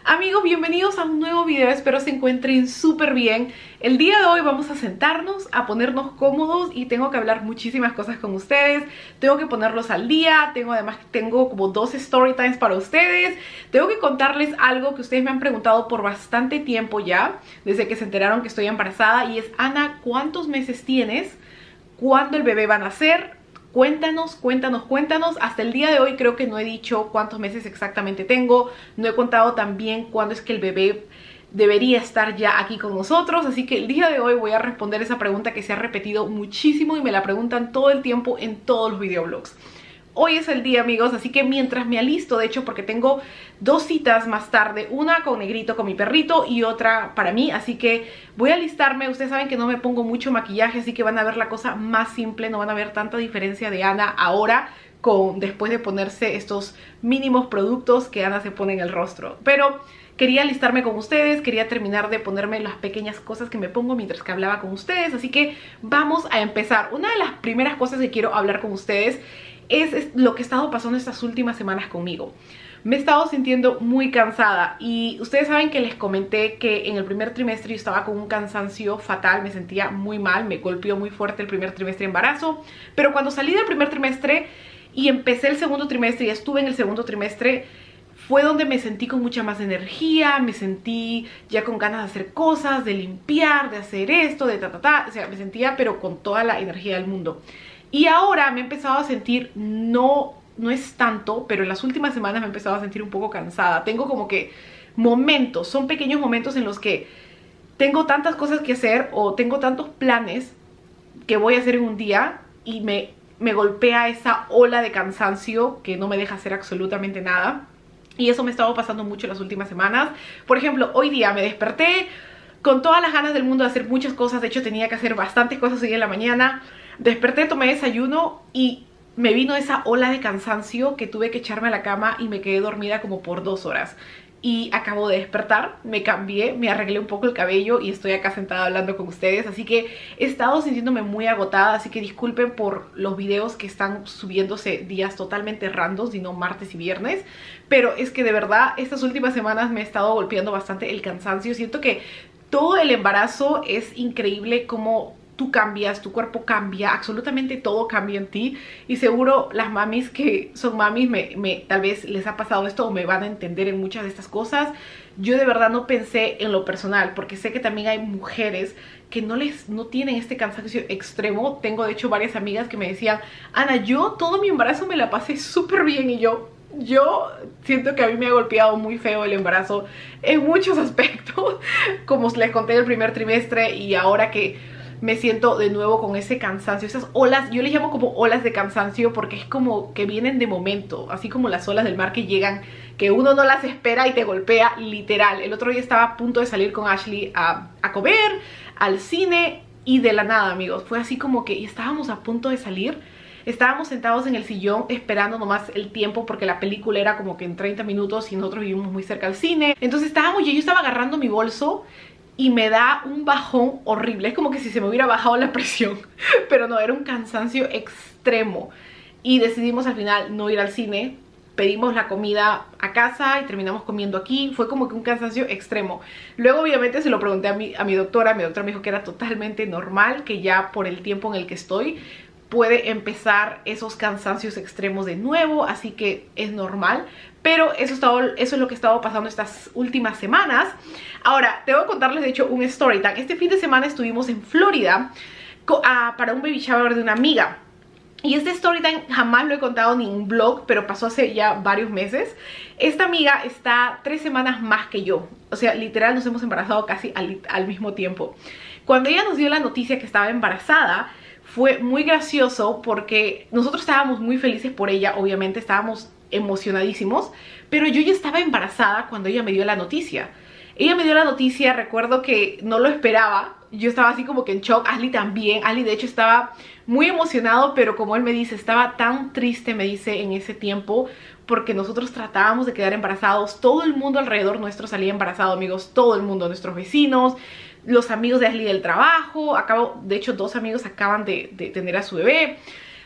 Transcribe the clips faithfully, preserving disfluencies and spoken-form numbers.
Amigos, bienvenidos a un nuevo video, espero se encuentren súper bien. El día de hoy vamos a sentarnos, a ponernos cómodos y tengo que hablar muchísimas cosas con ustedes. Tengo que ponerlos al día, tengo además tengo como dos story times para ustedes. Tengo que contarles algo que ustedes me han preguntado por bastante tiempo ya, desde que se enteraron que estoy embarazada, y es: Ana, ¿cuántos meses tienes? ¿Cuándo el bebé va a nacer? Cuéntanos, cuéntanos, cuéntanos. Hasta el día de hoy creo que no he dicho cuántos meses exactamente tengo. No he contado también cuándo es que el bebé debería estar ya aquí con nosotros. Así que el día de hoy voy a responder esa pregunta que se ha repetido muchísimo y me la preguntan todo el tiempo en todos los videoblogs. Hoy es el día, amigos, así que mientras me alisto, de hecho, porque tengo dos citas más tarde, una con Negrito, con mi perrito, y otra para mí, así que voy a alistarme. Ustedes saben que no me pongo mucho maquillaje, así que van a ver la cosa más simple, no van a ver tanta diferencia de Ana ahora con después de ponerse estos mínimos productos que Ana se pone en el rostro. Pero quería alistarme con ustedes, quería terminar de ponerme las pequeñas cosas que me pongo mientras que hablaba con ustedes, así que vamos a empezar. Una de las primeras cosas que quiero hablar con ustedes Es, es lo que ha estado pasando estas últimas semanas conmigo. Me he estado sintiendo muy cansada y ustedes saben que les comenté que en el primer trimestre yo estaba con un cansancio fatal, me sentía muy mal, me golpeó muy fuerte el primer trimestre de embarazo, pero cuando salí del primer trimestre y empecé el segundo trimestre y estuve en el segundo trimestre, fue donde me sentí con mucha más energía, me sentí ya con ganas de hacer cosas, de limpiar, de hacer esto, de ta ta ta, o sea, me sentía pero con toda la energía del mundo. Y ahora me he empezado a sentir, no, no es tanto, pero en las últimas semanas me he empezado a sentir un poco cansada. Tengo como que momentos, son pequeños momentos en los que tengo tantas cosas que hacer o tengo tantos planes que voy a hacer en un día y me, me golpea esa ola de cansancio que no me deja hacer absolutamente nada. Y eso me ha estado pasando mucho en las últimas semanas. Por ejemplo, hoy día me desperté con todas las ganas del mundo de hacer muchas cosas. De hecho, tenía que hacer bastantes cosas hoy en la mañana. Desperté, tomé desayuno y me vino esa ola de cansancio que tuve que echarme a la cama y me quedé dormida como por dos horas. Y acabo de despertar, me cambié, me arreglé un poco el cabello y estoy acá sentada hablando con ustedes. Así que he estado sintiéndome muy agotada, así que disculpen por los videos que están subiéndose días totalmente randoms y no martes y viernes. Pero es que de verdad estas últimas semanas me he estado golpeando bastante el cansancio. Siento que todo el embarazo es increíble como tú cambias, tu cuerpo cambia, absolutamente todo cambia en ti. Y seguro las mamis que son mamis me, me, tal vez les ha pasado esto o me van a entender en muchas de estas cosas. Yo de verdad no pensé en lo personal, porque sé que también hay mujeres que no, les, no tienen este cansancio extremo. Tengo de hecho varias amigas que me decían: Ana, yo todo mi embarazo me la pasé súper bien. Y yo... Yo siento que a mí me ha golpeado muy feo el embarazo en muchos aspectos, como les conté el primer trimestre, y ahora que me siento de nuevo con ese cansancio, esas olas, yo les llamo como olas de cansancio porque es como que vienen de momento, así como las olas del mar que llegan, que uno no las espera y te golpea literal. El otro día estaba a punto de salir con Ashley a, a comer, al cine, y de la nada, amigos, fue así como que estábamos a punto de salir. Estábamos sentados en el sillón esperando nomás el tiempo porque la película era como que en treinta minutos y nosotros vivimos muy cerca al cine. Entonces estábamos, y yo estaba agarrando mi bolso y me da un bajón horrible. Es como que si se me hubiera bajado la presión. Pero no, era un cansancio extremo. Y decidimos al final no ir al cine. Pedimos la comida a casa y terminamos comiendo aquí. Fue como que un cansancio extremo. Luego obviamente se lo pregunté a mi, a mi doctora. Mi doctora me dijo que era totalmente normal, que ya por el tiempo en el que estoy puede empezar esos cansancios extremos de nuevo, así que es normal. Pero eso, estaba, eso es lo que ha estado pasando estas últimas semanas. Ahora, tengo que contarles de hecho un story time. Este fin de semana estuvimos en Florida uh, para un baby shower de una amiga. Y este story time jamás lo he contado ni en un blog, pero pasó hace ya varios meses. Esta amiga está tres semanas más que yo. O sea, literal nos hemos embarazado casi al, al mismo tiempo. Cuando ella nos dio la noticia que estaba embarazada, fue muy gracioso porque nosotros estábamos muy felices por ella, obviamente estábamos emocionadísimos, pero yo ya estaba embarazada cuando ella me dio la noticia. Ella me dio la noticia, recuerdo que no lo esperaba, yo estaba así como que en shock, Ashley también. Ashley de hecho estaba muy emocionado, pero como él me dice, estaba tan triste, me dice, en ese tiempo, porque nosotros tratábamos de quedar embarazados. Todo el mundo alrededor nuestro salía embarazado, amigos, todo el mundo, nuestros vecinos, los amigos de Ashley del trabajo. Acabo, de hecho dos amigos acaban de, de tener a su bebé.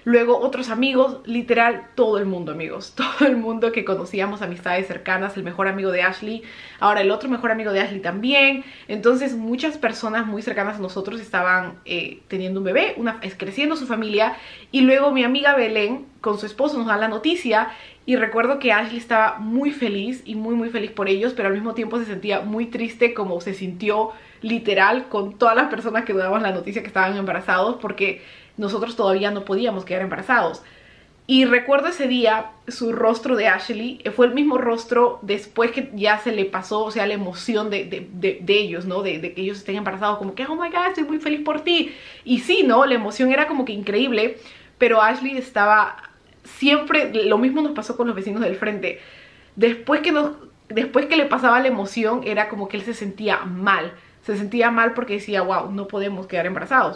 luego otros amigos, literal todo el mundo, amigos, todo el mundo que conocíamos, amistades cercanas, el mejor amigo de Ashley, ahora el otro mejor amigo de Ashley también. Entonces muchas personas muy cercanas a nosotros estaban eh, teniendo un bebé, una, creciendo su familia, y luego mi amiga Belén con su esposo nos da la noticia. Y recuerdo que Ashley estaba muy feliz y muy muy feliz por ellos, pero al mismo tiempo se sentía muy triste, como se sintió literal con todas las personas que daban la noticia que estaban embarazados, porque nosotros todavía no podíamos quedar embarazados. Y recuerdo ese día, su rostro de Ashley fue el mismo rostro después que ya se le pasó, o sea, la emoción de, de, de, de ellos, ¿no? De, de que ellos estén embarazados, como que, oh my God, estoy muy feliz por ti. Y sí, ¿no? La emoción era como que increíble, pero Ashley estaba... Siempre, lo mismo nos pasó con los vecinos del frente. Después que, nos, después que le pasaba la emoción, era como que él se sentía mal. Se sentía mal porque decía, wow, no podemos quedar embarazados.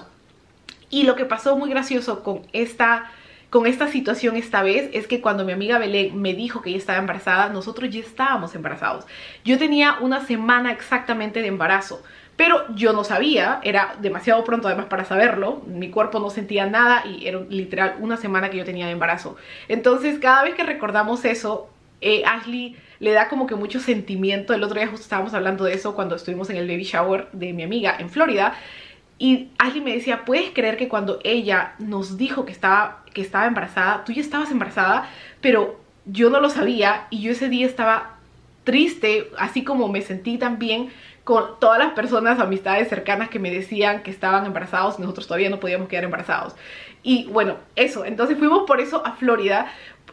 Y lo que pasó muy gracioso con esta, con esta situación esta vez es que cuando mi amiga Belén me dijo que ella estaba embarazada, nosotros ya estábamos embarazados. Yo tenía una semana exactamente de embarazo, pero yo no sabía, era demasiado pronto además para saberlo, mi cuerpo no sentía nada y era literal una semana que yo tenía de embarazo. Entonces cada vez que recordamos eso, eh, Ashley le da como que mucho sentimiento. El otro día justo estábamos hablando de eso cuando estuvimos en el baby shower de mi amiga en Florida, y Ashley me decía, ¿puedes creer que cuando ella nos dijo que estaba, que estaba embarazada, tú ya estabas embarazada, pero yo no lo sabía? Y yo ese día estaba triste, así como me sentí también con todas las personas, amistades cercanas que me decían que estaban embarazados y nosotros todavía no podíamos quedar embarazados. Y bueno, eso, entonces fuimos por eso a Florida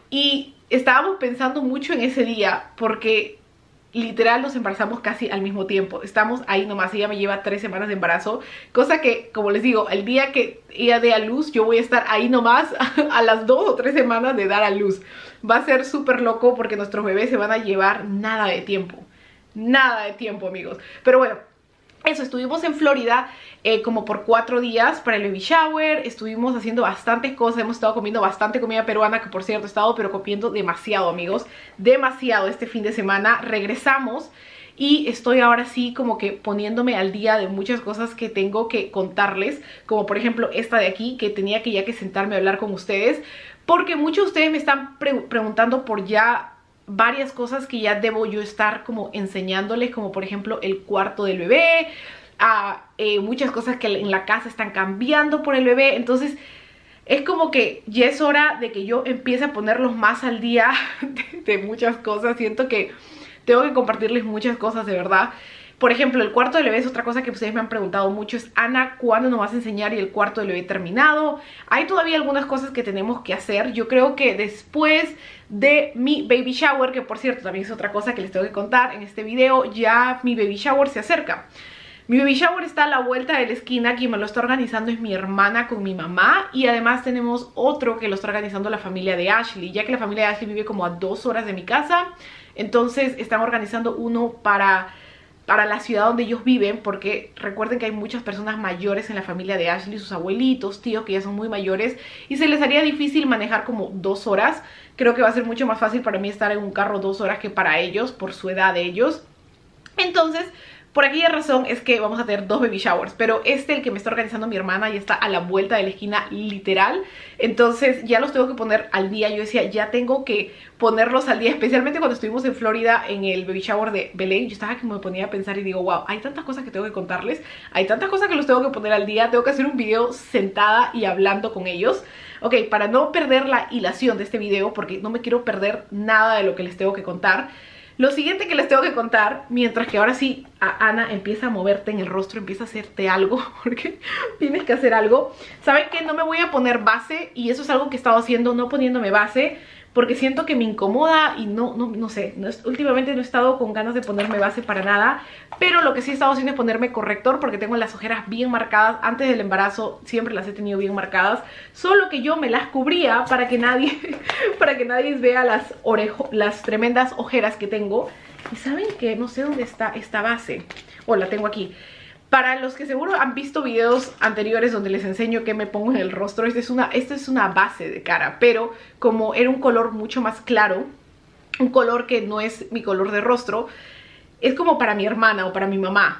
y estábamos pensando mucho en ese día porque literal nos embarazamos casi al mismo tiempo. Estamos ahí nomás, ella me lleva tres semanas de embarazo, cosa que, como les digo, el día que ella dé a luz, yo voy a estar ahí nomás a las dos o tres semanas de dar a luz. Va a ser súper loco porque nuestros bebés se van a llevar nada de tiempo. Nada de tiempo, amigos. Pero bueno, eso, estuvimos en Florida eh, como por cuatro días para el baby shower. Estuvimos haciendo bastantes cosas, hemos estado comiendo bastante comida peruana, que por cierto he estado pero comiendo demasiado, amigos. Demasiado este fin de semana. Regresamos y estoy ahora sí como que poniéndome al día de muchas cosas que tengo que contarles, como por ejemplo esta de aquí, que tenía que ya que sentarme a hablar con ustedes, porque muchos de ustedes me están pre preguntando por ya varias cosas que ya debo yo estar como enseñándoles, como por ejemplo el cuarto del bebé, a, eh, muchas cosas que en la casa están cambiando por el bebé. Entonces es como que ya es hora de que yo empiece a ponerlos más al día de, de muchas cosas. Siento que tengo que compartirles muchas cosas de verdad. Por ejemplo, el cuarto del bebé es otra cosa que ustedes me han preguntado mucho. Es, Ana, ¿cuándo nos vas a enseñar y el cuarto del bebé terminado? Hay todavía algunas cosas que tenemos que hacer. Yo creo que después de mi baby shower, que por cierto también es otra cosa que les tengo que contar en este video, ya mi baby shower se acerca. Mi baby shower está a la vuelta de la esquina. Quien me lo está organizando es mi hermana con mi mamá. Y además tenemos otro que lo está organizando la familia de Ashley, ya que la familia de Ashley vive como a dos horas de mi casa. Entonces están organizando uno para... para la ciudad donde ellos viven, porque recuerden que hay muchas personas mayores en la familia de Ashley, sus abuelitos, tíos que ya son muy mayores, y se les haría difícil manejar como dos horas. Creo que va a ser mucho más fácil para mí estar en un carro dos horas que para ellos, por su edad de ellos. Entonces, por aquella razón es que vamos a tener dos baby showers, pero este, el que me está organizando mi hermana, ya está a la vuelta de la esquina literal. Entonces ya los tengo que poner al día. Yo decía, ya tengo que ponerlos al día, especialmente cuando estuvimos en Florida en el baby shower de Belén. Yo estaba que me ponía a pensar y digo, wow, hay tantas cosas que tengo que contarles, hay tantas cosas que los tengo que poner al día. Tengo que hacer un video sentada y hablando con ellos. Ok, para no perder la hilación de este video, porque no me quiero perder nada de lo que les tengo que contar, lo siguiente que les tengo que contar, mientras que ahora sí a Ana empieza a moverte en el rostro, empieza a hacerte algo, porque tienes que hacer algo. ¿Saben qué? No me voy a poner base, y eso es algo que he estado haciendo, no poniéndome base, porque siento que me incomoda y no, no, no sé, no es, últimamente no he estado con ganas de ponerme base para nada. Pero lo que sí he estado haciendo es ponerme corrector, porque tengo las ojeras bien marcadas. Antes del embarazo siempre las he tenido bien marcadas, solo que yo me las cubría para que nadie, para que nadie vea las, orejo, las tremendas ojeras que tengo. Y ¿saben qué? No sé dónde está esta base. Oh, la tengo aquí. Para los que seguro han visto videos anteriores donde les enseño qué me pongo en el rostro, esta es una, esta es una base de cara, pero como era un color mucho más claro, un color que no es mi color de rostro, es como para mi hermana o para mi mamá,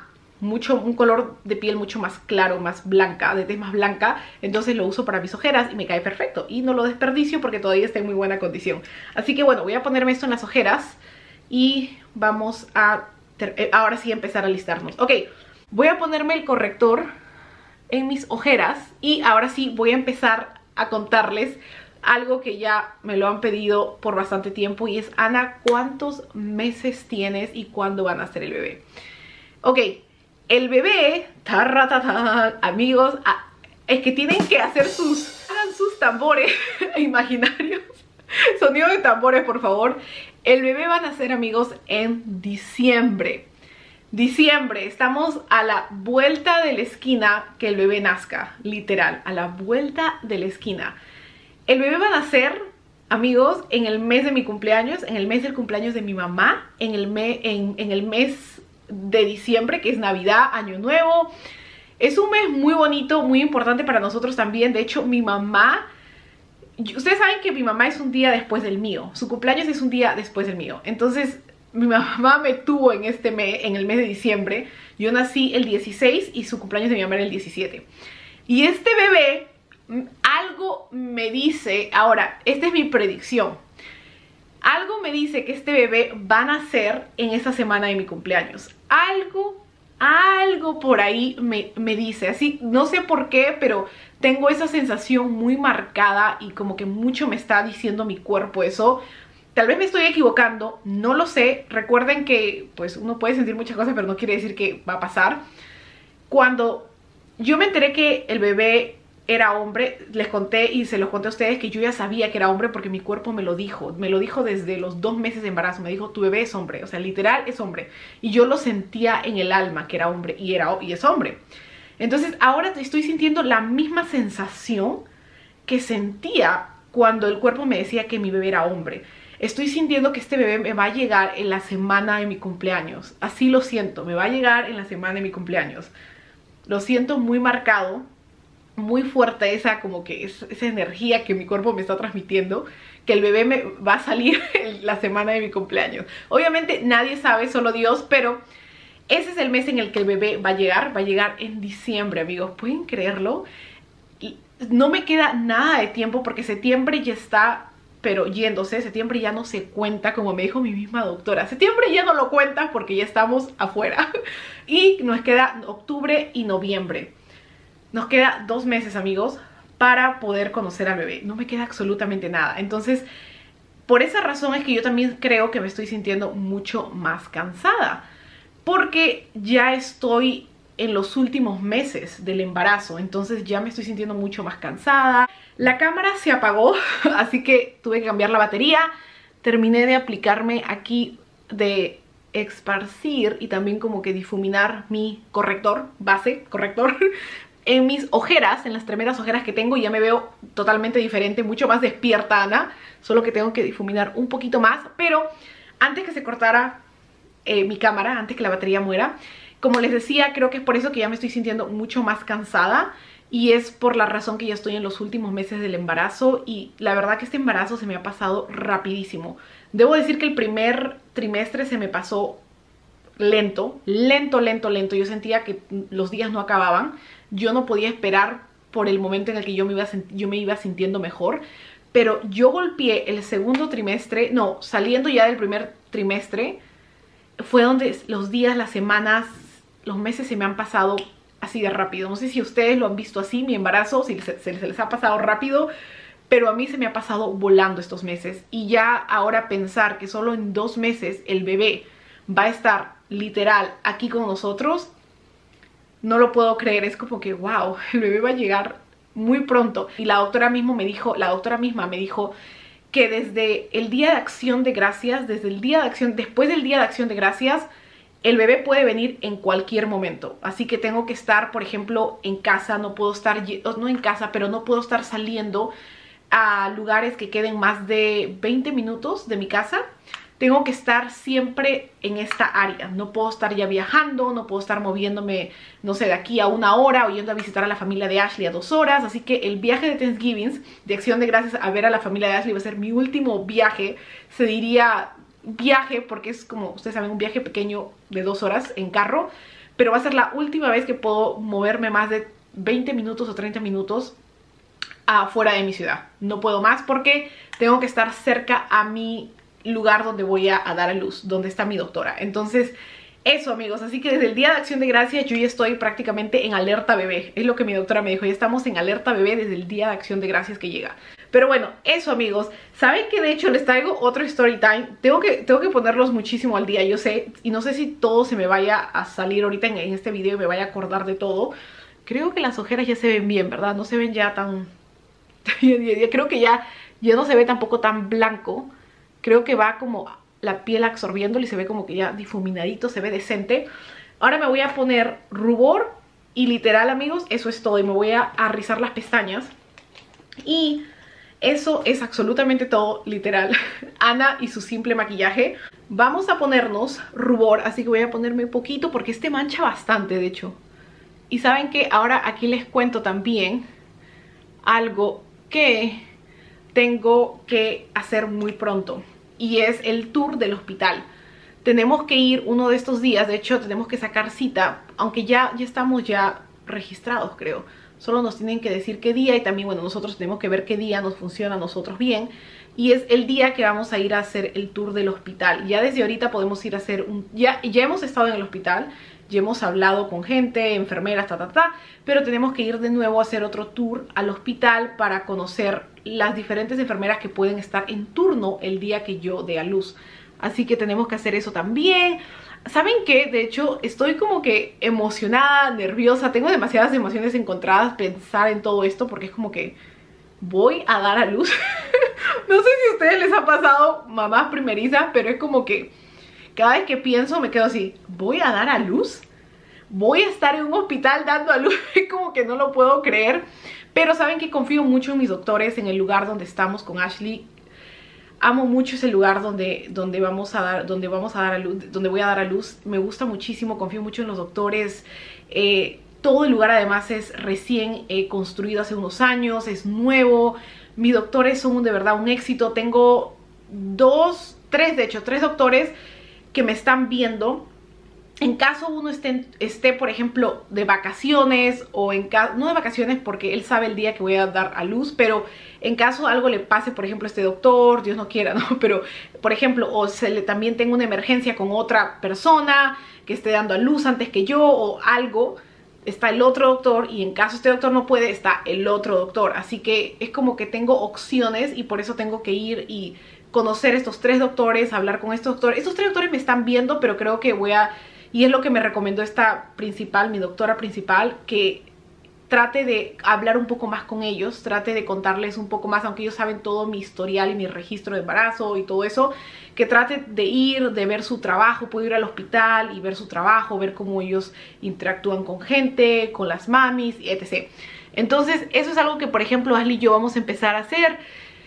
mucho, un color de piel mucho más claro, más blanca, de tez más blanca. Entonces lo uso para mis ojeras y me cae perfecto. Y no lo desperdicio porque todavía está en muy buena condición. Así que bueno, voy a ponerme esto en las ojeras y vamos a ahora sí empezar a alistarnos. Ok, voy a ponerme el corrector en mis ojeras y ahora sí voy a empezar a contarles algo que ya me lo han pedido por bastante tiempo, y es: Ana, ¿cuántos meses tienes y cuándo van a ser el bebé? Ok, el bebé, tarratata, amigos, ah, es que tienen que hacer sus, hagan sus tambores imaginarios. Sonido de tambores, por favor. El bebé va a nacer, amigos, en diciembre. Diciembre, estamos a la vuelta de la esquina que el bebé nazca, literal, a la vuelta de la esquina. El bebé va a nacer, amigos, en el mes de mi cumpleaños, en el mes del cumpleaños de mi mamá, en el, me, en, en el mes de diciembre, que es Navidad, Año Nuevo. Es un mes muy bonito, muy importante para nosotros también. De hecho, mi mamá, ustedes saben que mi mamá es un día después del mío, su cumpleaños es un día después del mío. Entonces, mi mamá me tuvo en este mes, en el mes de diciembre. Yo nací el dieciséis y su cumpleaños de mi mamá era el diecisiete. Y este bebé, algo me dice, ahora, esta es mi predicción, algo me dice que este bebé va a nacer en esa semana de mi cumpleaños. Algo, algo por ahí me, me dice, así, no sé por qué, pero tengo esa sensación muy marcada y como que mucho me está diciendo mi cuerpo eso. Tal vez me estoy equivocando, no lo sé. Recuerden que pues uno puede sentir muchas cosas, pero no quiere decir que va a pasar. Cuando yo me enteré que el bebé era hombre, les conté y se los conté a ustedes que yo ya sabía que era hombre porque mi cuerpo me lo dijo. Me lo dijo desde los dos meses de embarazo. Me dijo, tu bebé es hombre, o sea, literal es hombre. Y yo lo sentía en el alma que era hombre y, era, y es hombre. Entonces ahora estoy sintiendo la misma sensación que sentía cuando el cuerpo me decía que mi bebé era hombre. Estoy sintiendo que este bebé me va a llegar en la semana de mi cumpleaños. Así lo siento, me va a llegar en la semana de mi cumpleaños. Lo siento muy marcado, muy fuerte esa como que es, esa energía que mi cuerpo me está transmitiendo, que el bebé me va a salir en la semana de mi cumpleaños. Obviamente nadie sabe, solo Dios, pero ese es el mes en el que el bebé va a llegar. Va a llegar en diciembre, amigos. ¿Pueden creerlo? Y no me queda nada de tiempo porque septiembre ya está, pero yéndose. Septiembre ya no se cuenta, como me dijo mi misma doctora. Septiembre ya no lo cuentas porque ya estamos afuera. Y nos queda octubre y noviembre. Nos queda dos meses, amigos, para poder conocer al bebé. No me queda absolutamente nada. Entonces, por esa razón es que yo también creo que me estoy sintiendo mucho más cansada. Porque ya estoy en los últimos meses del embarazo. Entonces ya me estoy sintiendo mucho más cansada. La cámara se apagó, así que tuve que cambiar la batería. Terminé de aplicarme aquí, de esparcir y también como que difuminar mi corrector, base, corrector, en mis ojeras, en las tremendas ojeras que tengo. Ya me veo totalmente diferente, mucho más despierta, Ana. Solo que tengo que difuminar un poquito más. Pero antes que se cortara eh, mi cámara, antes que la batería muera, como les decía, creo que es por eso que ya me estoy sintiendo mucho más cansada. Y es por la razón que ya estoy en los últimos meses del embarazo. Y la verdad que este embarazo se me ha pasado rapidísimo. Debo decir que el primer trimestre se me pasó lento, lento, lento, lento. Yo sentía que los días no acababan. Yo no podía esperar por el momento en el que yo me iba, yo me iba sintiendo mejor. Pero yo golpeé el segundo trimestre, no, saliendo ya del primer trimestre, fue donde los días, las semanas, los meses se me han pasado así de rápido. No sé si ustedes lo han visto así, mi embarazo, si se, se, se les ha pasado rápido, pero a mí se me ha pasado volando estos meses. Y ya ahora pensar que solo en dos meses el bebé va a estar literal aquí con nosotros, no lo puedo creer. Es como que wow, el bebé va a llegar muy pronto. Y la doctora mismo me dijo, la doctora misma me dijo que desde el día de acción de gracias, desde el día de acción, después del día de acción de gracias, el bebé puede venir en cualquier momento. Así que tengo que estar, por ejemplo, en casa. No puedo estar, no en casa, pero no puedo estar saliendo a lugares que queden más de veinte minutos de mi casa. Tengo que estar siempre en esta área. No puedo estar ya viajando, no puedo estar moviéndome, no sé, de aquí a una hora o yendo a visitar a la familia de Ashley a dos horas. Así que el viaje de Thanksgiving, de acción de gracias a ver a la familia de Ashley, va a ser mi último viaje, se diría viaje, porque es como ustedes saben un viaje pequeño de dos horas en carro, pero va a ser la última vez que puedo moverme más de veinte minutos o treinta minutos afuera de mi ciudad. No puedo más porque tengo que estar cerca a mi lugar donde voy a, a dar a luz, donde está mi doctora. Entonces eso, amigos, así que desde el día de Acción de Gracias yo ya estoy prácticamente en alerta bebé. Es lo que mi doctora me dijo, ya estamos en alerta bebé desde el día de Acción de Gracias que llega. Pero bueno, eso, amigos. Saben que de hecho les traigo otro story time. Tengo que, tengo que ponerlos muchísimo al día, yo sé. Y no sé si todo se me vaya a salir ahorita en, en este video y me vaya a acordar de todo. Creo que las ojeras ya se ven bien, ¿verdad? No se ven ya tan... Creo que ya, ya no se ve tampoco tan blanco. Creo que va como la piel absorbiéndolo y se ve como que ya difuminadito, se ve decente. Ahora me voy a poner rubor y literal, amigos, eso es todo. Y me voy a, a rizar las pestañas. Y eso es absolutamente todo, literal. Ana y su simple maquillaje. Vamos a ponernos rubor, así que voy a ponerme un poquito porque este mancha bastante, de hecho. Y saben que ahora aquí les cuento también algo que tengo que hacer muy pronto. Y es el tour del hospital. Tenemos que ir uno de estos días, de hecho tenemos que sacar cita, aunque ya, ya estamos ya registrados, creo. Solo nos tienen que decir qué día y también, bueno, nosotros tenemos que ver qué día nos funciona a nosotros bien. Y es el día que vamos a ir a hacer el tour del hospital. Ya desde ahorita podemos ir a hacer un... Ya, ya hemos estado en el hospital, ya hemos hablado con gente, enfermeras, ta, ta, ta. Pero tenemos que ir de nuevo a hacer otro tour al hospital para conocer las diferentes enfermeras que pueden estar en turno el día que yo dé a luz. Así que tenemos que hacer eso también. ¿Saben qué? De hecho, estoy como que emocionada, nerviosa. Tengo demasiadas emociones encontradas pensar en todo esto porque es como que voy a dar a luz. No sé si a ustedes les ha pasado, mamás primerizas, pero es como que cada vez que pienso me quedo así, ¿voy a dar a luz? ¿Voy a estar en un hospital dando a luz? Es como que no lo puedo creer. Pero saben que confío mucho en mis doctores, en el lugar donde estamos con Ashley. Amo mucho ese lugar donde, donde, vamos a dar, donde vamos a dar a luz, donde voy a dar a luz. Me gusta muchísimo, confío mucho en los doctores. Eh, todo el lugar además es recién eh, construido hace unos años, es nuevo. Mis doctores son de verdad un éxito. Tengo dos, tres de hecho, tres doctores que me están viendo. En caso uno esté, esté, por ejemplo, de vacaciones o en caso, no de vacaciones porque él sabe el día que voy a dar a luz, pero en caso algo le pase, por ejemplo, a este doctor, Dios no quiera, ¿no? Pero, por ejemplo, o se le, también tengo una emergencia con otra persona que esté dando a luz antes que yo o algo, está el otro doctor y en caso este doctor no puede, está el otro doctor. Así que es como que tengo opciones y por eso tengo que ir y conocer estos tres doctores, hablar con estos doctores. Estos tres doctores me están viendo, pero creo que voy a... Y es lo que me recomendó esta principal, mi doctora principal, que trate de hablar un poco más con ellos, trate de contarles un poco más, aunque ellos saben todo mi historial y mi registro de embarazo y todo eso, que trate de ir, de ver su trabajo, puedo ir al hospital y ver su trabajo, ver cómo ellos interactúan con gente, con las mamis, etcétera. Entonces, eso es algo que, por ejemplo, Ashley y yo vamos a empezar a hacer.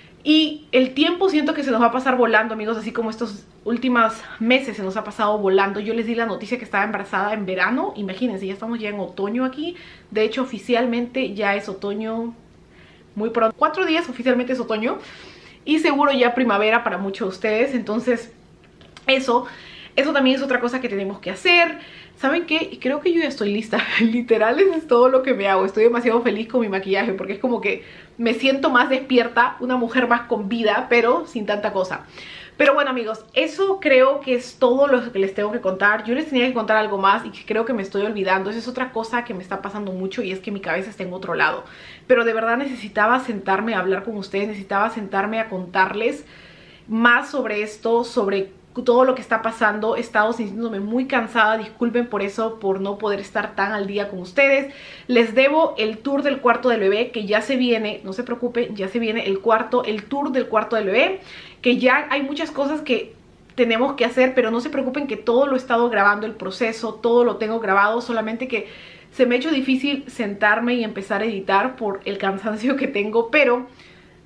Y el tiempo siento que se nos va a pasar volando, amigos, así como estos últimos meses se nos ha pasado volando. Yo les di la noticia que estaba embarazada en verano, imagínense, ya estamos ya en otoño aquí. De hecho, oficialmente ya es otoño muy pronto. Cuatro días oficialmente es otoño y seguro ya primavera para muchos de ustedes. Entonces, eso, eso también es otra cosa que tenemos que hacer. ¿Saben qué? Creo que yo ya estoy lista. Literal, eso es todo lo que me hago. Estoy demasiado feliz con mi maquillaje porque es como que me siento más despierta, una mujer más con vida, pero sin tanta cosa. Pero bueno, amigos, eso creo que es todo lo que les tengo que contar. Yo les tenía que contar algo más y creo que me estoy olvidando. Esa es otra cosa que me está pasando mucho y es que mi cabeza está en otro lado. Pero de verdad necesitaba sentarme a hablar con ustedes, necesitaba sentarme a contarles más sobre esto, sobre todo lo que está pasando. He estado sintiéndome muy cansada, disculpen por eso, por no poder estar tan al día con ustedes. Les debo el tour del cuarto del bebé, que ya se viene, no se preocupen, ya se viene el cuarto, el tour del cuarto del bebé, que ya hay muchas cosas que tenemos que hacer, pero no se preocupen que todo lo he estado grabando, el proceso, todo lo tengo grabado, solamente que se me ha hecho difícil sentarme y empezar a editar por el cansancio que tengo, pero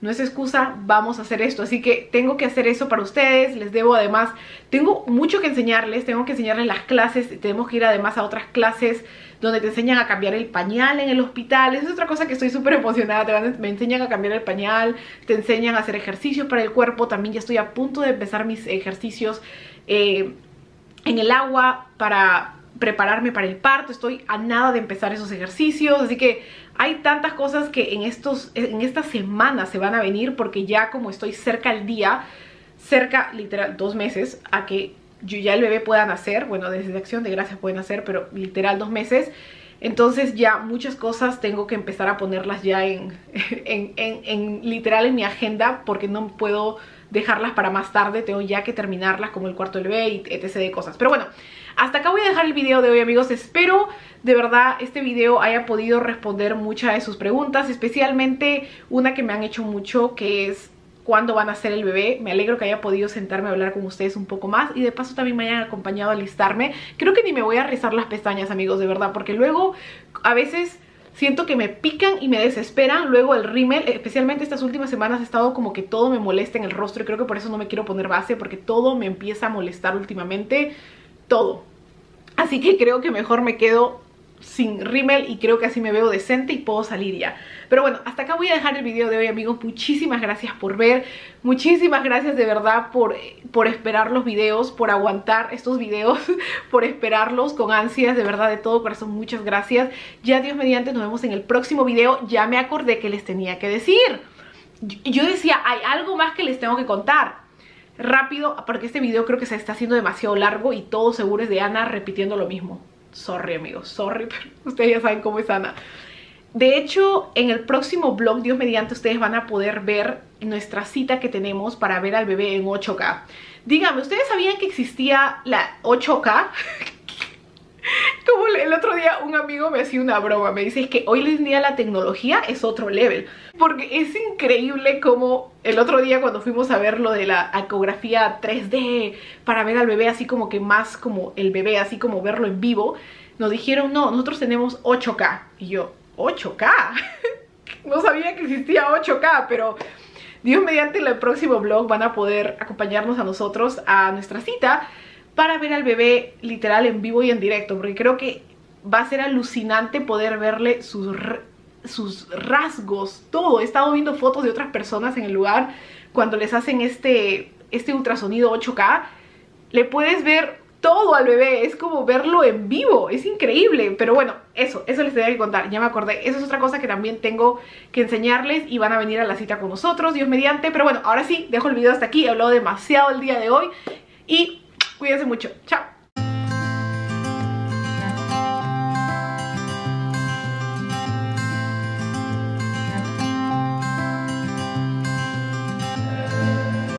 no es excusa, vamos a hacer esto. Así que tengo que hacer eso para ustedes, les debo además, tengo mucho que enseñarles, tengo que enseñarles las clases, tenemos que ir además a otras clases donde te enseñan a cambiar el pañal en el hospital. Esa es otra cosa que estoy súper emocionada, te van, me enseñan a cambiar el pañal, te enseñan a hacer ejercicios para el cuerpo, también ya estoy a punto de empezar mis ejercicios eh, en el agua para prepararme para el parto, estoy a nada de empezar esos ejercicios, así que hay tantas cosas que en, estos, en estas semanas se van a venir, porque ya como estoy cerca al día, cerca literal dos meses a que yo ya el bebé pueda nacer, bueno, desde Acción de Gracias puede nacer, pero literal dos meses, entonces ya muchas cosas tengo que empezar a ponerlas ya en, en, en, en literal en mi agenda, porque no puedo dejarlas para más tarde, tengo ya que terminarlas como el cuarto del bebé y etcétera de cosas. Pero bueno, hasta acá voy a dejar el video de hoy, amigos. Espero de verdad este video haya podido responder muchas de sus preguntas, especialmente una que me han hecho mucho, que es cuándo van a ser el bebé. Me alegro que haya podido sentarme a hablar con ustedes un poco más y de paso también me hayan acompañado a alistarme. Creo que ni me voy a rizar las pestañas, amigos, de verdad, porque luego a veces siento que me pican y me desesperan. Luego el rímel, especialmente estas últimas semanas, ha estado como que todo me molesta en el rostro y creo que por eso no me quiero poner base, porque todo me empieza a molestar últimamente, todo. Así que creo que mejor me quedo sin rímel y creo que así me veo decente y puedo salir ya. Pero bueno, hasta acá voy a dejar el video de hoy, amigos. Muchísimas gracias por ver, muchísimas gracias de verdad por, por esperar los videos, por aguantar estos videos, por esperarlos con ansias, de verdad, de todo corazón, muchas gracias. Ya Dios mediante nos vemos en el próximo video. Ya me acordé que les tenía que decir, yo decía, hay algo más que les tengo que contar rápido, porque este video creo que se está haciendo demasiado largo y todo seguro es de Ana repitiendo lo mismo. Sorry, amigos, sorry, pero ustedes ya saben cómo es Ana. De hecho, en el próximo vlog, Dios mediante, ustedes van a poder ver nuestra cita que tenemos para ver al bebé en ocho K. Díganme, ¿ustedes sabían que existía la ocho K? Como el otro día un amigo me hacía una broma, me dice, es que hoy en día la tecnología es otro level, porque es increíble como el otro día cuando fuimos a ver lo de la ecografía tres D para ver al bebé así como que más como el bebé, así como verlo en vivo, nos dijeron, no, nosotros tenemos ocho K, y yo, ¿ocho K? No sabía que existía ocho K, pero Dios mediante en el próximo vlog van a poder acompañarnos a nosotros a nuestra cita para ver al bebé literal en vivo y en directo, porque creo que va a ser alucinante poder verle sus, sus rasgos, todo. He estado viendo fotos de otras personas en el lugar cuando les hacen este, este ultrasonido ocho K, le puedes ver todo al bebé, es como verlo en vivo, es increíble. Pero bueno, eso, eso les tenía que contar, ya me acordé. Eso es otra cosa que también tengo que enseñarles y van a venir a la cita con nosotros, Dios mediante. Pero bueno, ahora sí, dejo el video hasta aquí, he hablado demasiado el día de hoy y cuídense mucho. Chao.